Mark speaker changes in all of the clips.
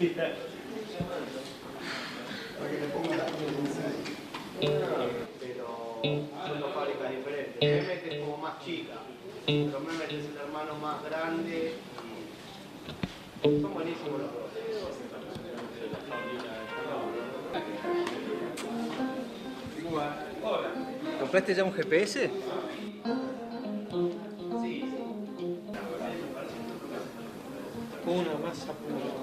Speaker 1: Para que le ponga la pero son dos fábricas diferentes. Mehmet es como más chica, pero Mehmet es el hermano más grande y son buenísimos los dos.
Speaker 2: ¿Compraste ya un GPS?
Speaker 1: Sí.
Speaker 2: Una masa pura.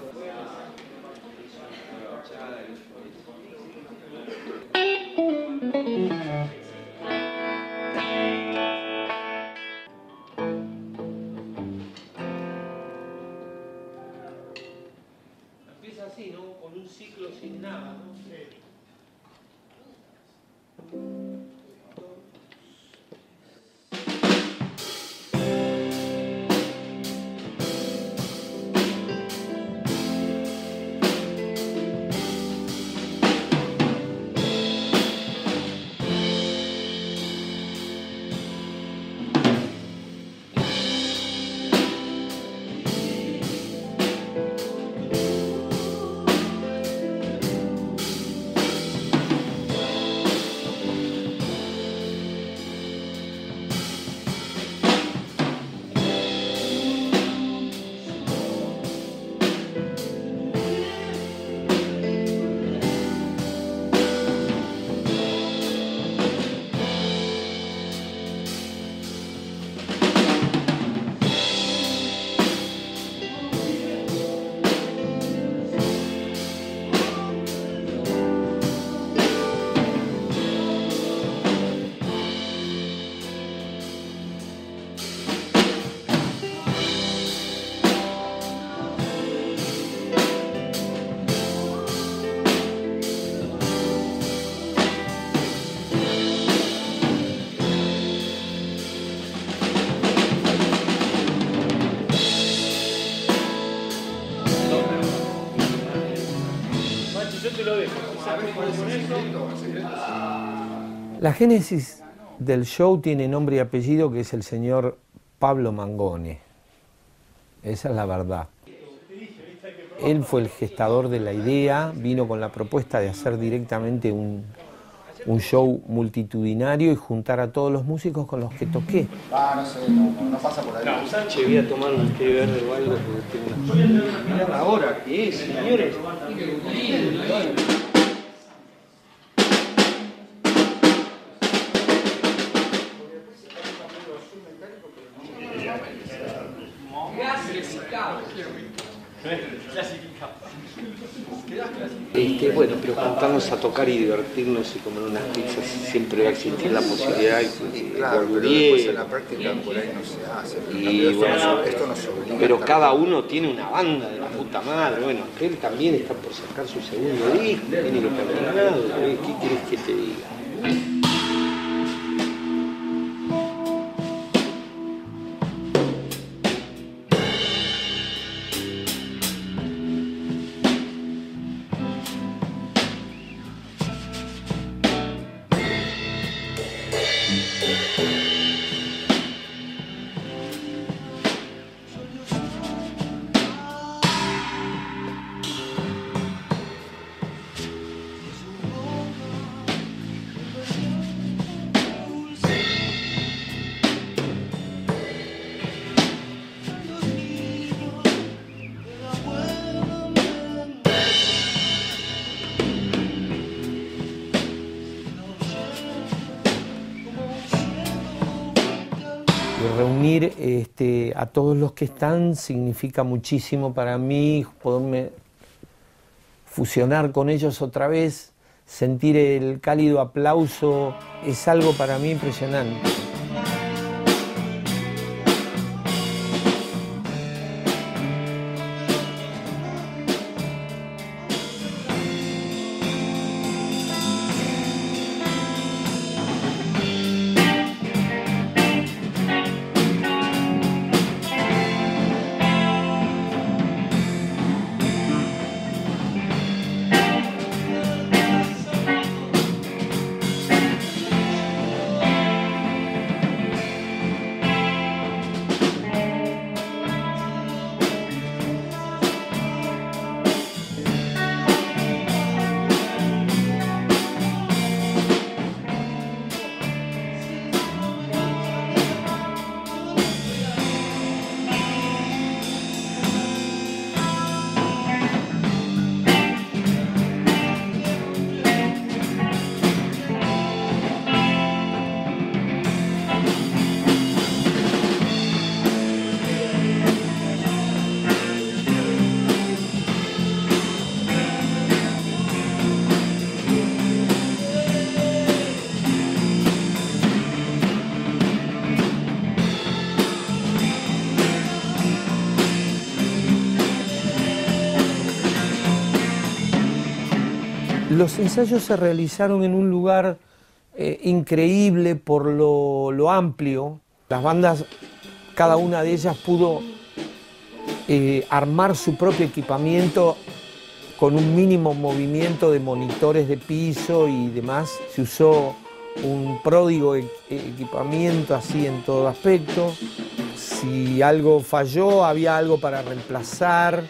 Speaker 2: Empieza así, ¿no? Con un ciclo sin nada, ¿no? Sí.
Speaker 3: La génesis del show tiene nombre y apellido, que es el señor Pablo Mangone. Esa es la verdad. Él fue el gestador de la idea, vino con la propuesta de hacer directamente un show multitudinario y juntar a todos los músicos con los que toqué.
Speaker 1: No sé, no pasa por ahí.
Speaker 2: Che, voy a tomar un té verde o algo porque tengo una... Mirá la hora que es, señores. Bueno, pero juntarnos a tocar y divertirnos y comer unas pizzas siempre va a existir la posibilidad de
Speaker 4: claro, pero después en la práctica por ahí no se hace.
Speaker 2: Y bueno,
Speaker 4: esto nos obliga.
Speaker 2: Pero cada uno tiene una banda de la puta madre. Bueno, él también está por sacar su segundo disco, tiene que terminado. ¿Qué quieres que te diga?
Speaker 3: Reunir a todos los que están significa muchísimo para mí, poderme fusionar con ellos otra vez, sentir el cálido aplauso, es algo para mí impresionante. Los ensayos se realizaron en un lugar increíble por lo amplio. Las bandas, cada una de ellas pudo armar su propio equipamiento con un mínimo movimiento de monitores de piso y demás. Se usó un pródigo equipamiento así en todo aspecto. Si algo falló, había algo para reemplazar.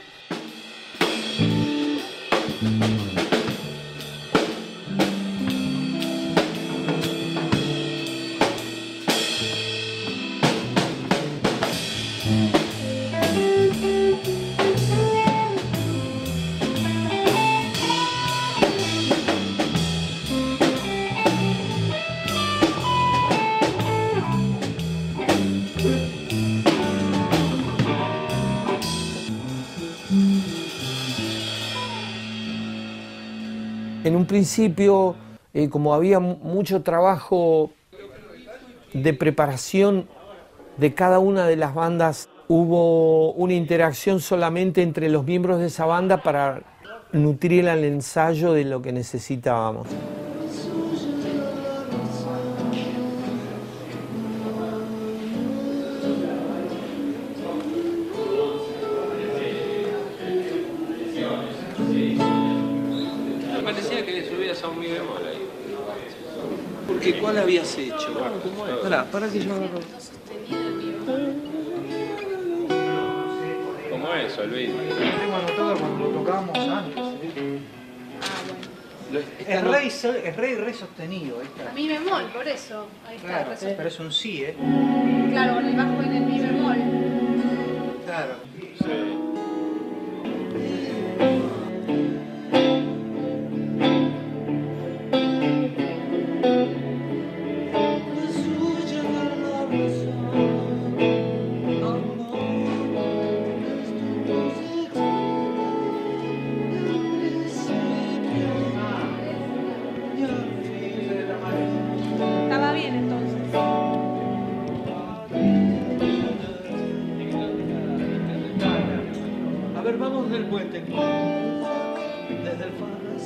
Speaker 3: En un principio, como había mucho trabajo de preparación de cada una de las bandas, hubo una interacción solamente entre los miembros de esa banda para nutrir al ensayo de lo que necesitábamos.
Speaker 2: Parecía que le subías a un mi bemol ahí. Porque ¿cuál habías hecho? Para que yo agarro. ¿Cómo es, Luis?
Speaker 5: Lo tengo anotado cuando lo tocábamos antes. Es re y re sostenido. Ahí está.
Speaker 6: A mi bemol, por eso. Ahí está.
Speaker 5: Claro, pero es un sí, ¿eh?
Speaker 6: Claro, con el bajo en el mi bemol.
Speaker 5: Claro.
Speaker 2: Sí.
Speaker 6: Estaba bien entonces.
Speaker 5: A ver, vamos del puente. Desde el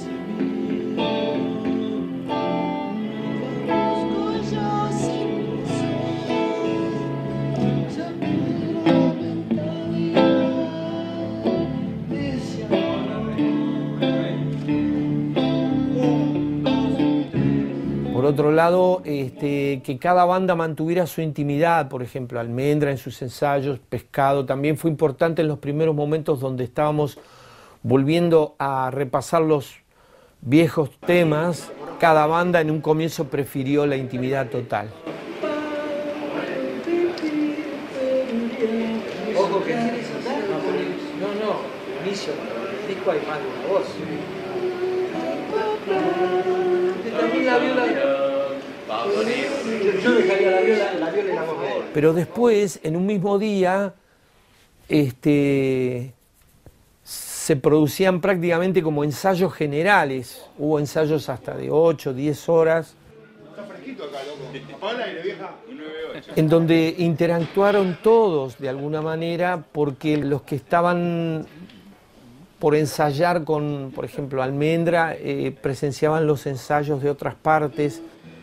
Speaker 3: Por otro lado, que cada banda mantuviera su intimidad, por ejemplo, Almendra en sus ensayos, Pescado, también fue importante en los primeros momentos donde estábamos volviendo a repasar los viejos temas. Cada banda en un comienzo prefirió la intimidad total.
Speaker 5: Ojo que inicio, el disco hay más de una voz. También la viola. Yo dejaría la viola y la voz.
Speaker 3: Pero después, en un mismo día, se producían prácticamente como ensayos generales. Hubo ensayos hasta de 8, 10 horas.
Speaker 1: Está fresquito acá, loco. Apaga el aire, vieja.
Speaker 3: En donde interactuaron todos de alguna manera, porque los que estaban por ensayar con, por ejemplo, Almendra, presenciaban los ensayos de otras partes.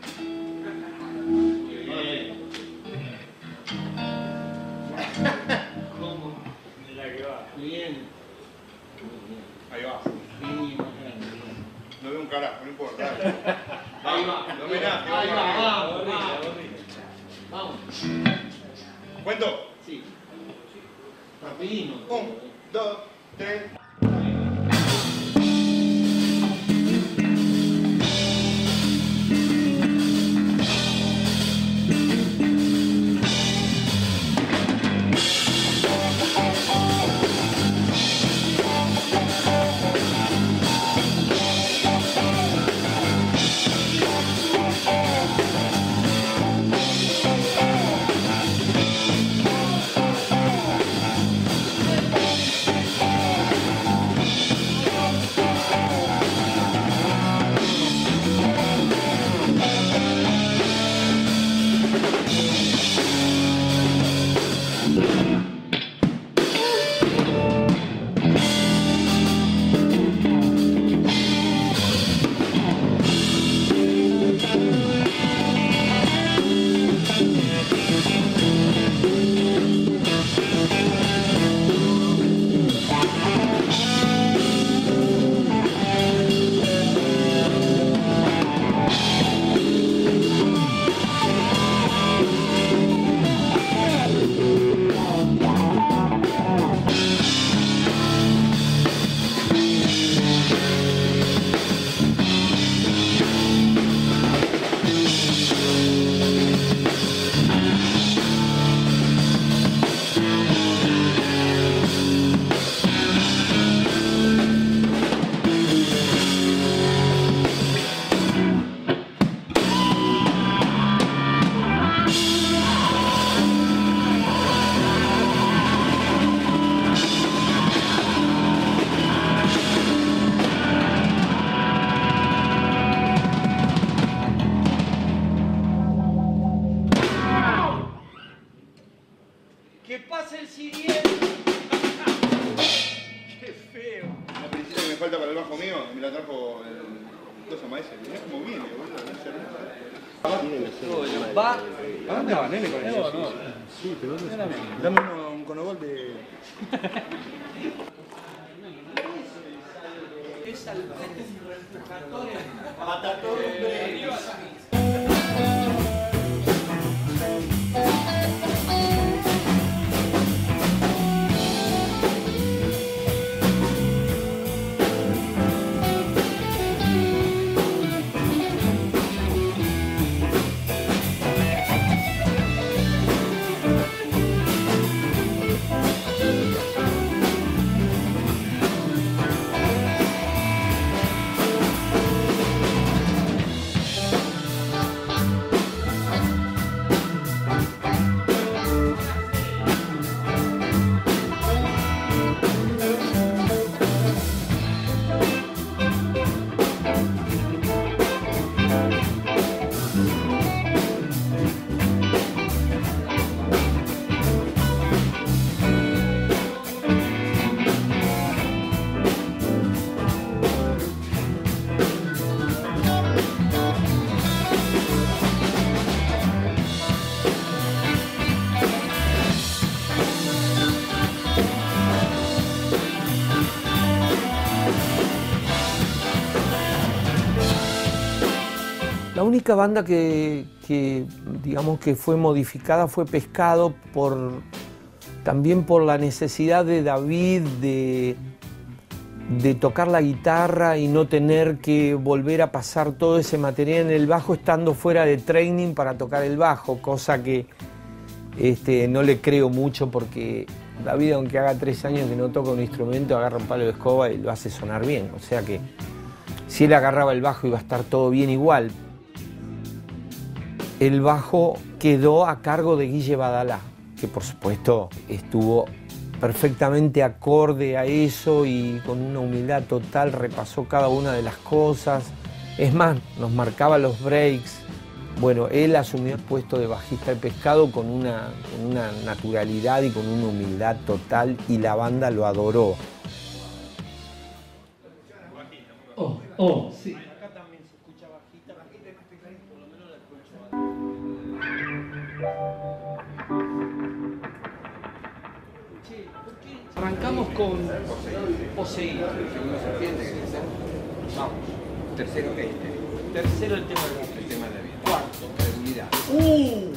Speaker 1: Ahí va. No veo un carajo, no importa. Ahí va. No homenaje. Ahí va, vamos. ¿Cuento? Sí. Rapidino. 1, 2, 3. falta para el bajo mío, me la trajo el cosa maestra. Mirá cómo viene, boludo.
Speaker 5: Va.
Speaker 1: ¿A dónde va, nene, con eso? No. Sí, pero ¿dónde está? Dame un conogol de...
Speaker 3: La única banda que digamos que fue modificada fue Pescado también por la necesidad de David de tocar la guitarra y no tener que volver a pasar todo ese material en el bajo estando fuera de training para tocar el bajo, cosa que no le creo mucho porque David, aunque haga 3 años que no toca un instrumento, agarra un palo de escoba y lo hace sonar bien. O sea que si él agarraba el bajo iba a estar todo bien igual. El bajo quedó a cargo de Guille Badalá, que por supuesto estuvo perfectamente acorde a eso y con una humildad total repasó cada una de las cosas. Es más, nos marcaba los breaks. Bueno, él asumió el puesto de bajista de Pescado con una naturalidad y con una humildad total y la banda lo adoró.
Speaker 5: Sí. Arrancamos con Poseído.
Speaker 4: Segundo serpiente, que dice. Vamos. Tercero
Speaker 5: Tercero el tema de
Speaker 4: el tema de la vida.
Speaker 5: Cuarto.
Speaker 4: Credibilidad.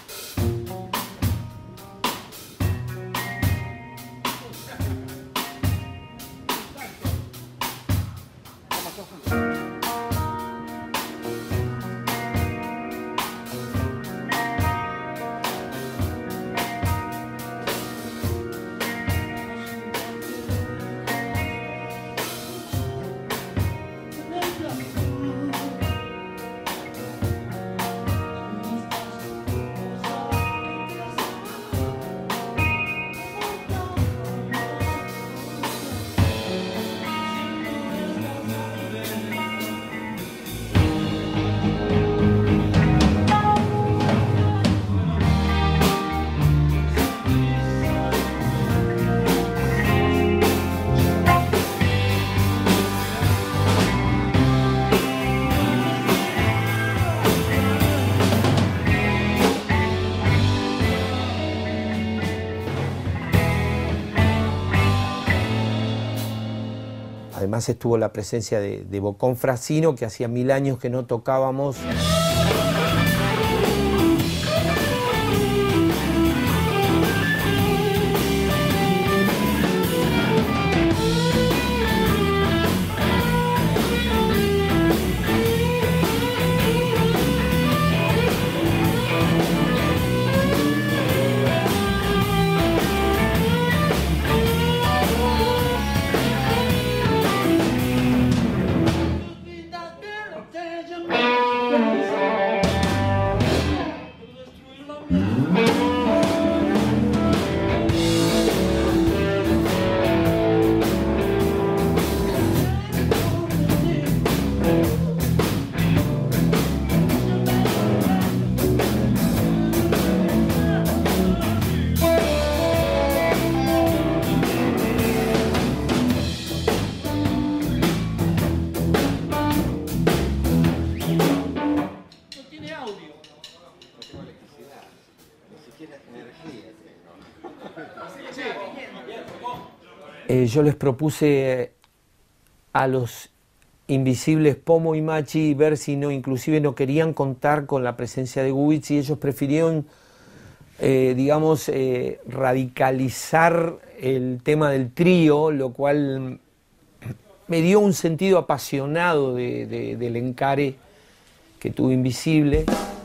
Speaker 3: Además estuvo la presencia de Bocón Frasino, que hacía 1000 años que no tocábamos.
Speaker 7: Thank you.
Speaker 3: yo les propuse a los invisibles Pomo y Machi ver si no, inclusive no querían contar con la presencia de Gubitz y ellos prefirieron, digamos, radicalizar el tema del trío, lo cual me dio un sentido apasionado del encare que tuvo Invisible.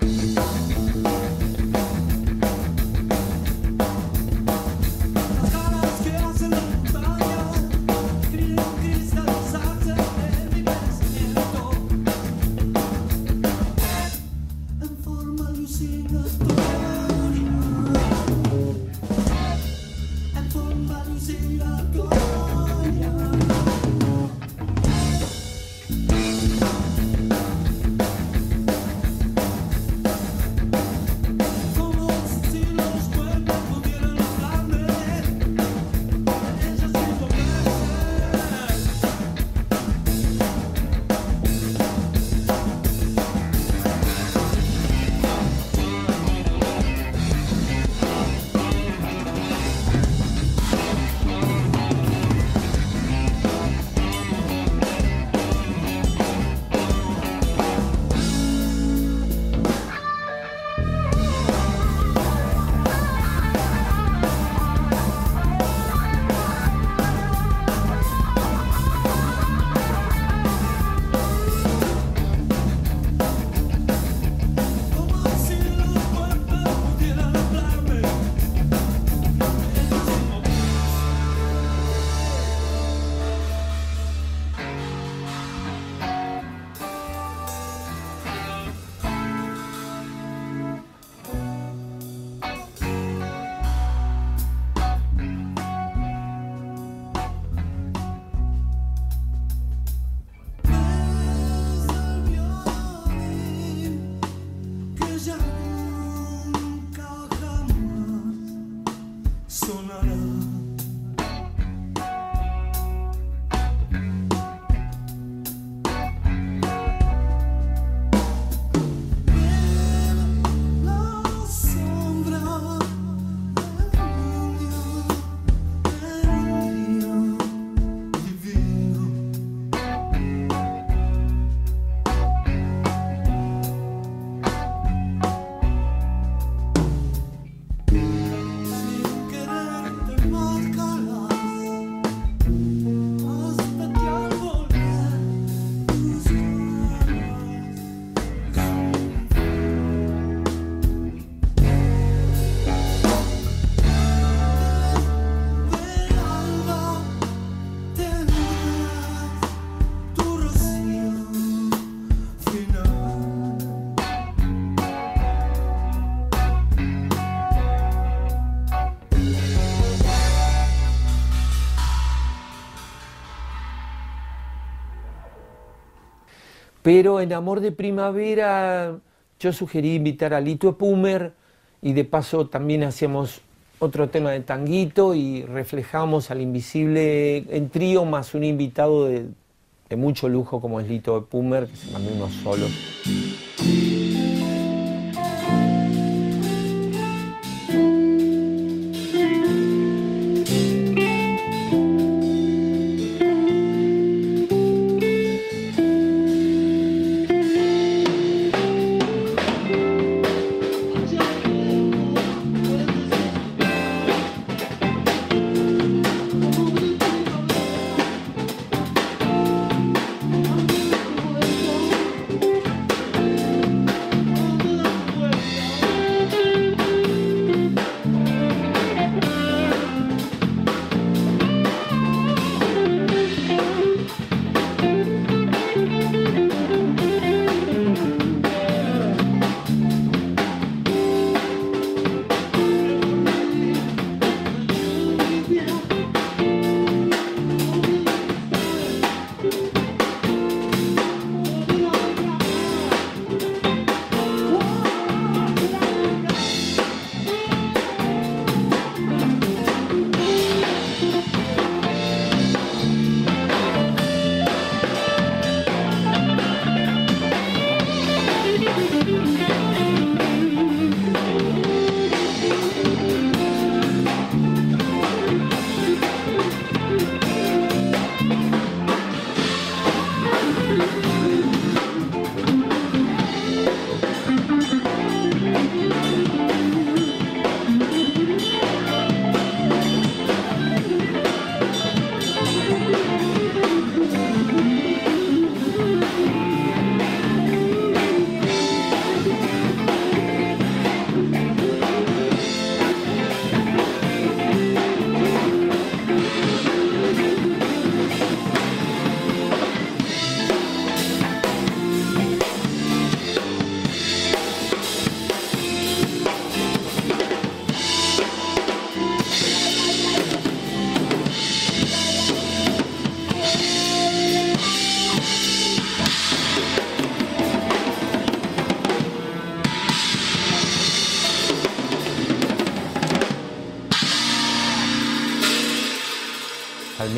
Speaker 3: Pero en Amor de Primavera yo sugerí invitar a Lito Epumer y de paso también hacíamos otro tema de tanguito y reflejamos al Invisible en trío más un invitado de mucho lujo como es Lito Epumer, que se mandó unos solos.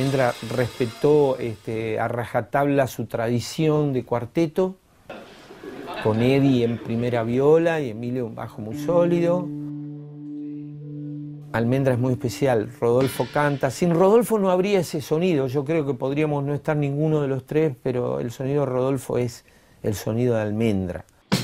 Speaker 3: Almendra respetó a rajatabla su tradición de cuarteto, con Eddie en primera viola y Emilio un bajo muy sólido. Almendra es muy especial, Rodolfo canta. Sin Rodolfo no habría ese sonido, yo creo que podríamos no estar ninguno de los tres, pero el sonido de Rodolfo es el sonido de Almendra.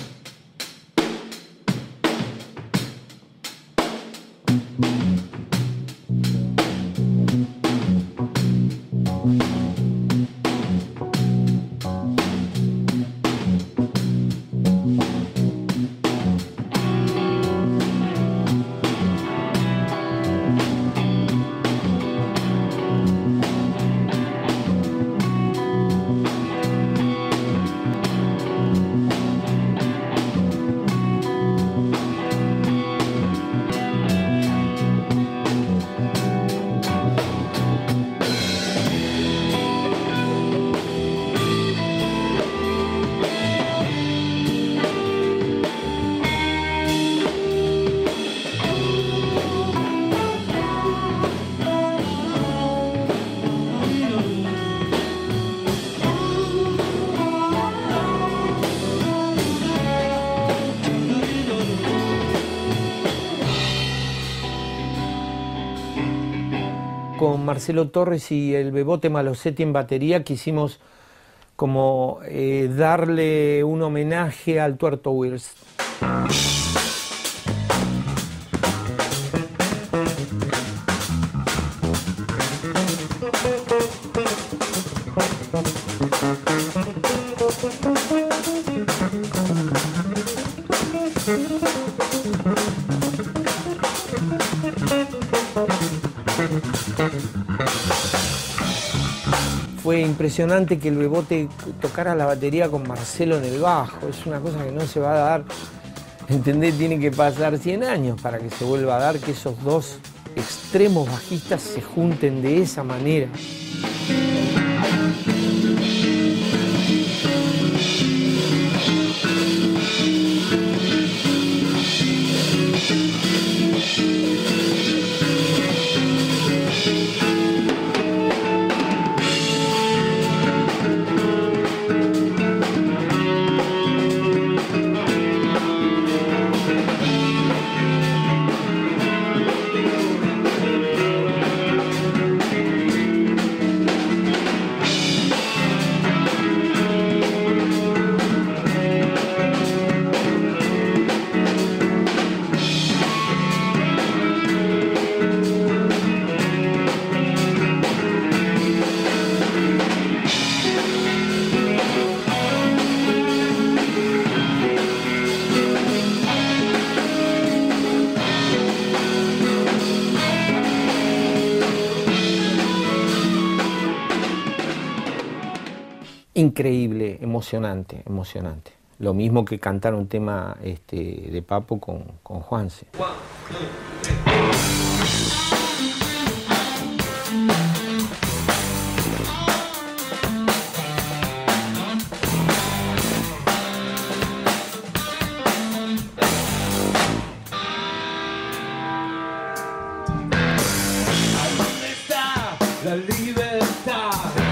Speaker 3: Con Marcelo Torres y el Bebote Malosetti en batería quisimos como darle un homenaje al Tuerto Wills. Fue impresionante que el Bebote tocara la batería con Marcelo en el bajo. Es una cosa que no se va a dar, ¿entendés? Tiene que pasar 100 años para que se vuelva a dar que esos dos extremos bajistas se junten de esa manera. Increíble, emocionante, emocionante. Lo mismo que cantar un tema de Papo con Juanse.
Speaker 5: ¿Dónde está la libertad?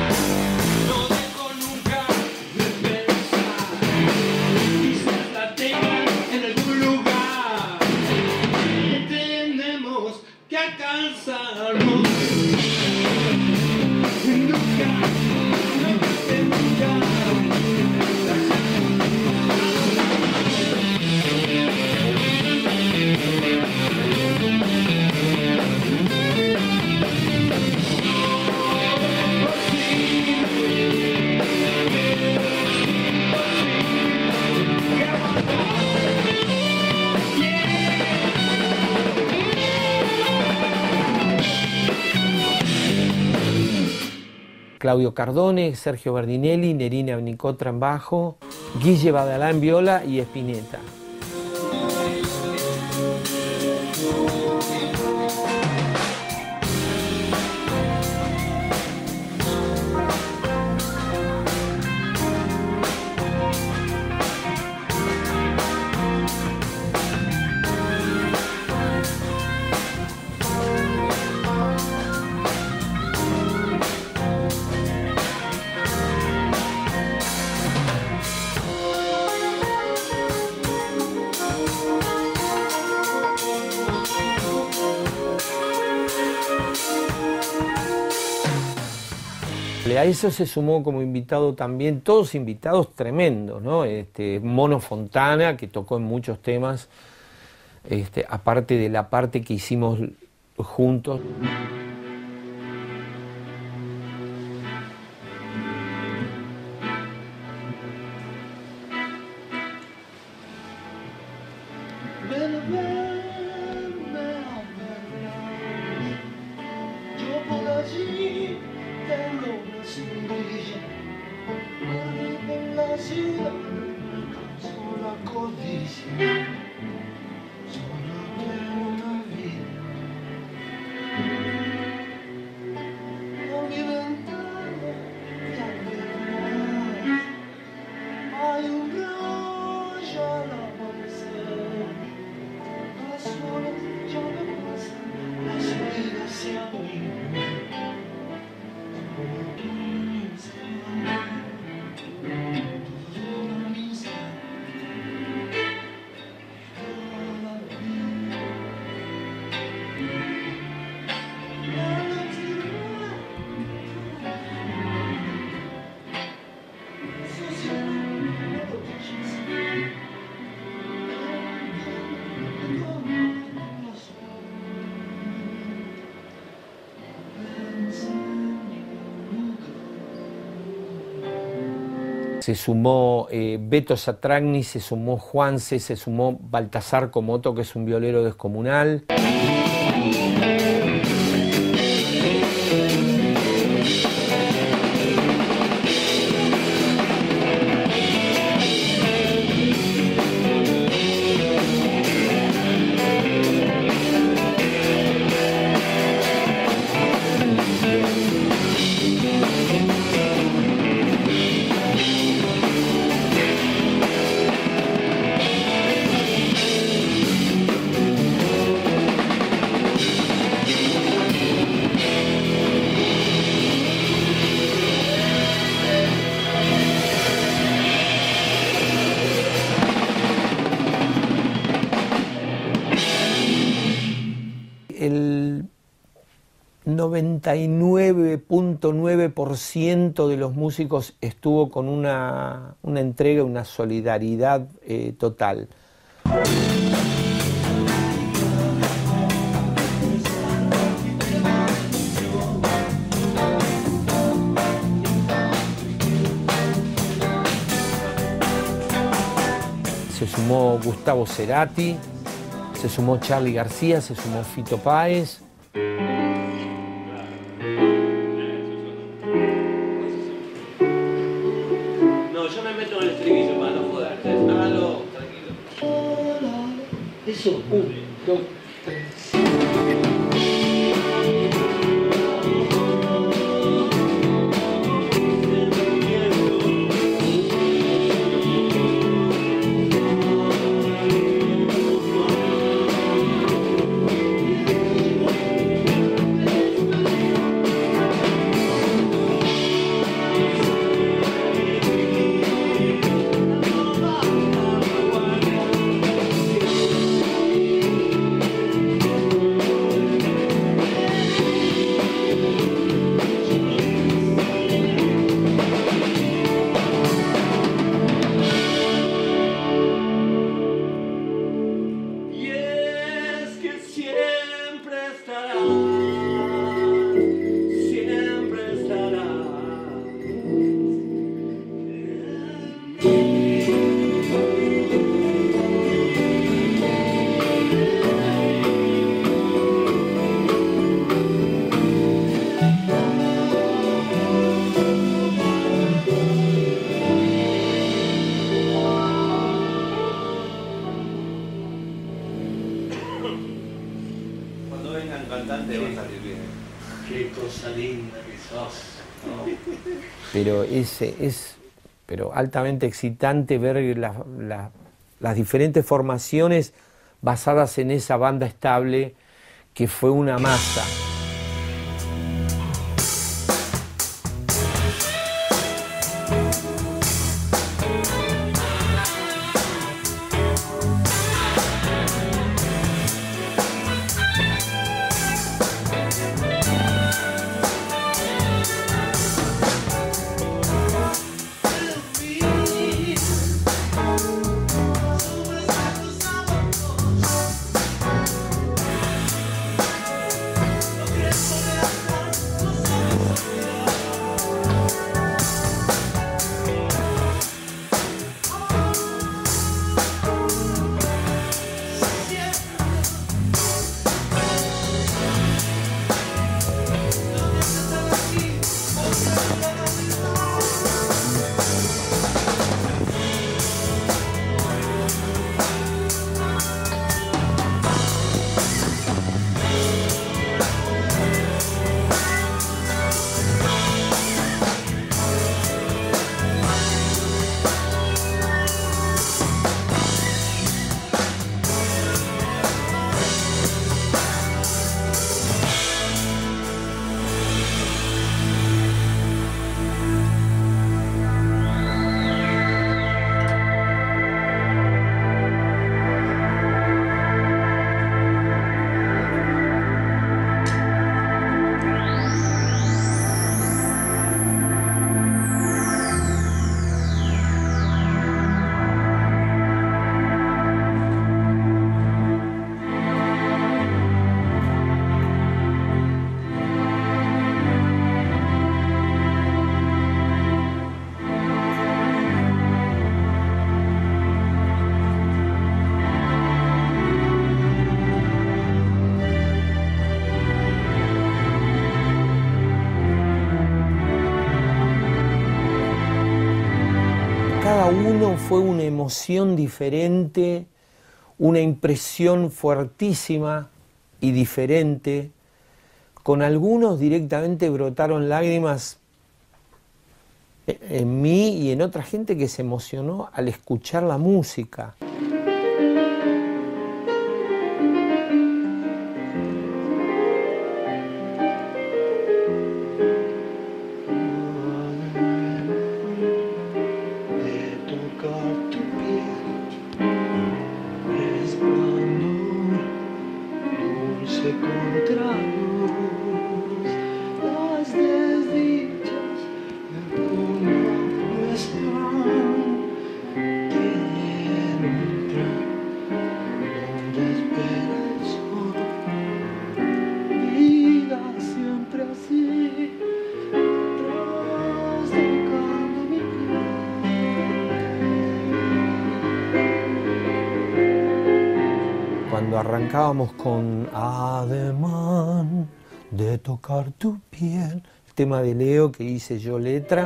Speaker 3: Claudio Cardone, Sergio Bardinelli, Nerina Benicotra en bajo, Guille Badalá en viola y Spinetta. simple. A eso se sumó como invitado también, todos invitados tremendos, ¿no? Mono Fontana, que tocó en muchos temas, aparte de la parte que hicimos juntos. Se sumó Beto Satragni, se sumó Juanse, se sumó Baltasar Comoto, que es un violero descomunal. El 99.9% de los músicos estuvo con una entrega, una solidaridad total. Se sumó Gustavo Cerati, se sumó Charly García, se sumó Fito Páez.
Speaker 2: No, yo me meto en el estribillo para no joder. Hágalo tranquilo.
Speaker 3: Eso, 1, 2, 3. Pero es altamente excitante ver las diferentes formaciones basadas en esa banda estable que fue una masa. cada uno fue una emoción diferente, una impresión fuertísima y diferente. Con algunos directamente brotaron lágrimas en mí y en otra gente que se emocionó al escuchar la música. Cuando arrancábamos con Ademán de tocar tu piel, el tema de Leo que hice yo letra.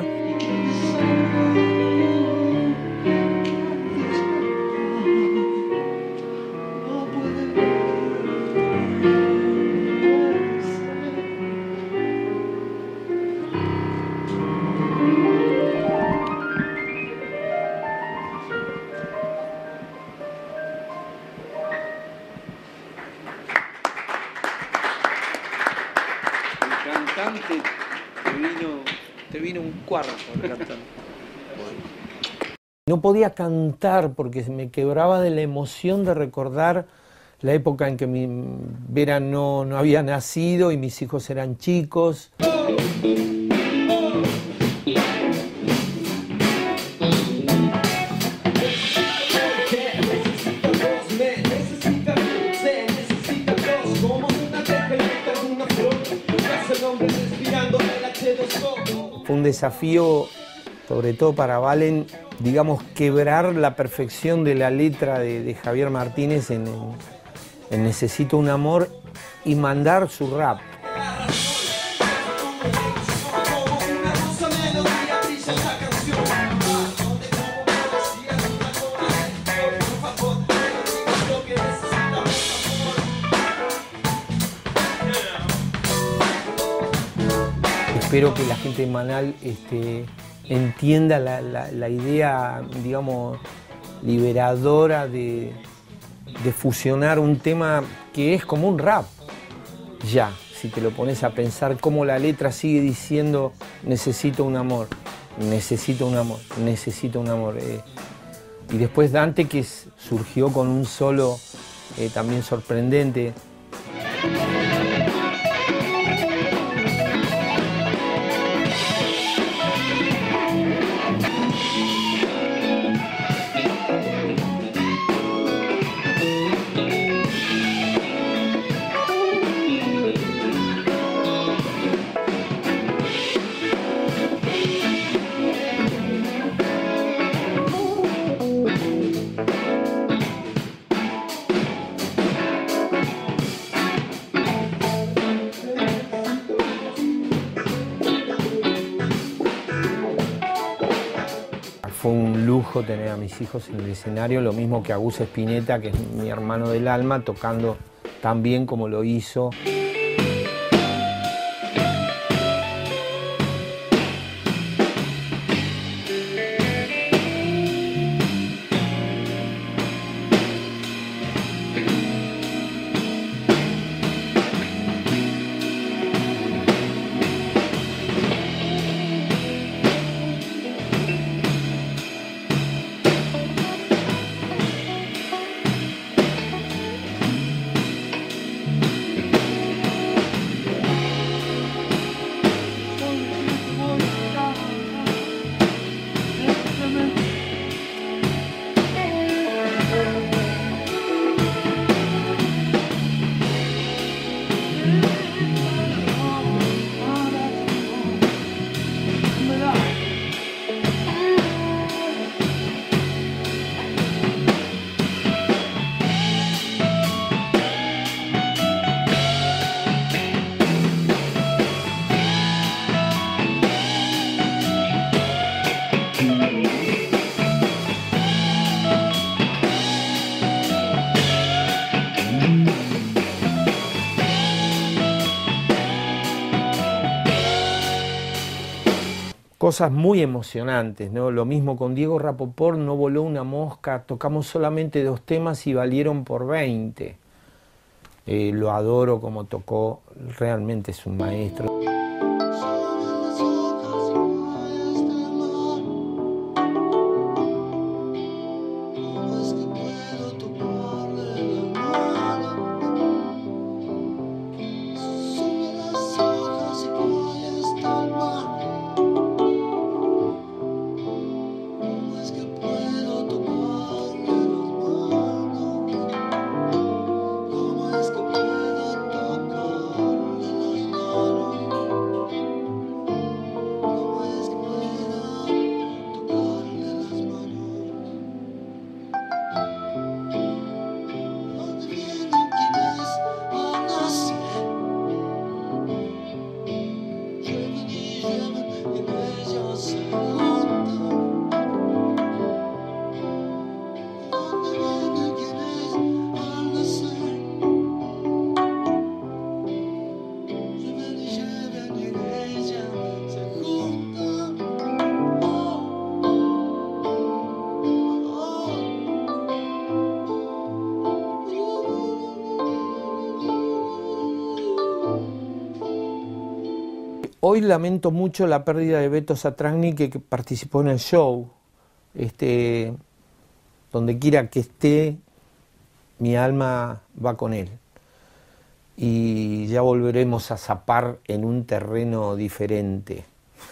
Speaker 3: Te vino un cuarto cantante. No podía cantar porque me quebraba de la emoción de recordar la época en que Vera no había nacido y mis hijos eran chicos. Fue un desafío, sobre todo para Valen, digamos, quebrar la perfección de la letra de Javier Martínez en Necesito un amor y mandar su rap. Espero que la gente de Manal entienda la idea, digamos, liberadora de fusionar un tema que es como un rap. Ya, si te lo pones a pensar, cómo la letra sigue diciendo necesito un amor, necesito un amor, necesito un amor. Y después Dante, que surgió con un solo también sorprendente. Fue un lujo tener a mis hijos en el escenario, lo mismo que a Gus Spinetta, que es mi hermano del alma, tocando tan bien como lo hizo. cosas muy emocionantes, ¿no? Lo mismo con Diego Rapoport, no voló una mosca, tocamos solamente 2 temas y valieron por 20. Lo adoro como tocó, realmente es un maestro. Hoy lamento mucho la pérdida de Beto Satragni, que participó en el show. Donde quiera que esté, mi alma va con él. Y ya volveremos a zapar en un terreno diferente.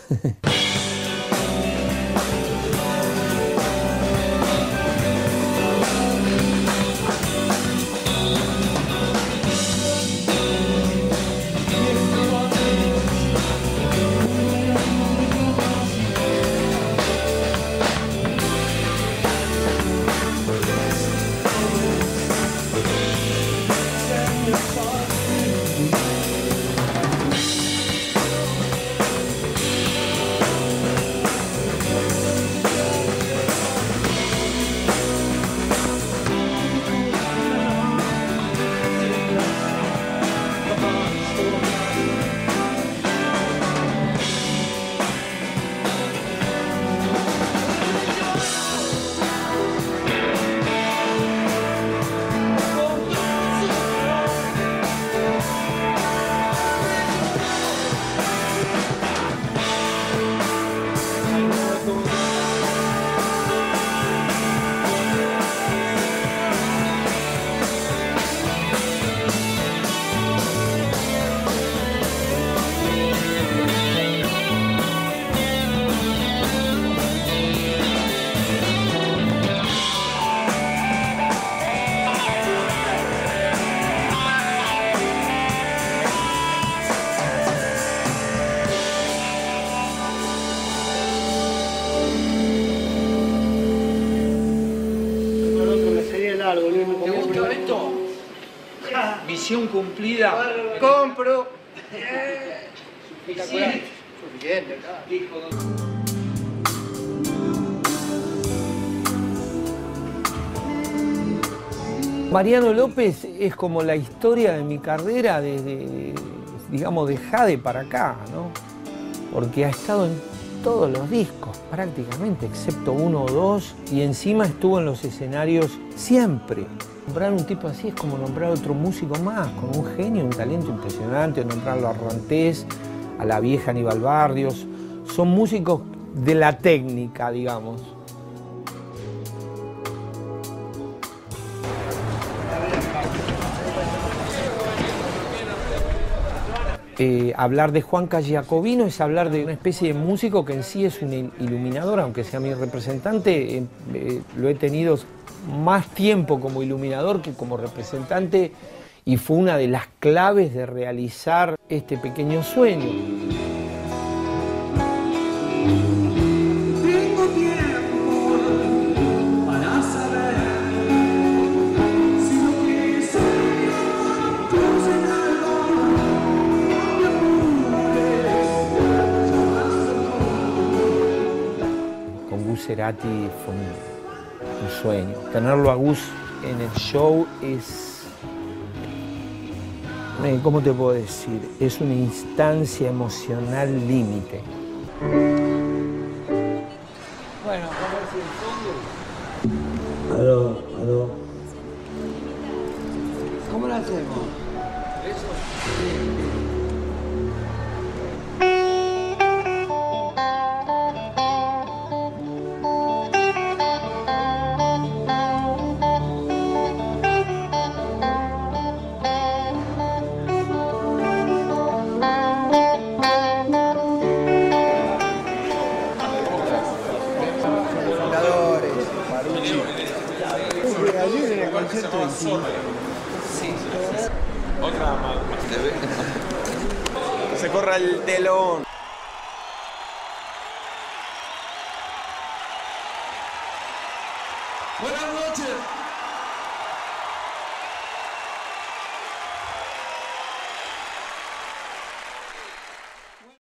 Speaker 2: Misión cumplida.
Speaker 5: Compro.
Speaker 2: Suficiente.
Speaker 5: Suficiente, claro.
Speaker 3: Mariano López es como la historia de mi carrera desde, digamos, de Jade para acá, ¿no? Porque ha estado en todos los discos, prácticamente, excepto 1 o 2, y encima estuvo en los escenarios siempre. Nombrar un tipo así es como nombrar otro músico más, con un genio, un talento impresionante, o nombrarlo a Rantés, a la vieja Aníbal Barrios. Son músicos de la técnica, digamos. Hablar de Juan Jacobino es hablar de una especie de músico que en sí es un iluminador, aunque sea mi representante. Lo he tenido más tiempo como iluminador que como representante, y fue una de las claves de realizar este pequeño sueño. Cerati fue un sueño. Tenerlo a Gus en el show es, ¿cómo te puedo decir? Es una instancia emocional límite.
Speaker 7: Aló, aló. ¿Cómo lo hacemos?
Speaker 5: Ayer en el concierto de
Speaker 1: Otra más.
Speaker 5: se corra el telón.
Speaker 8: Buenas noches.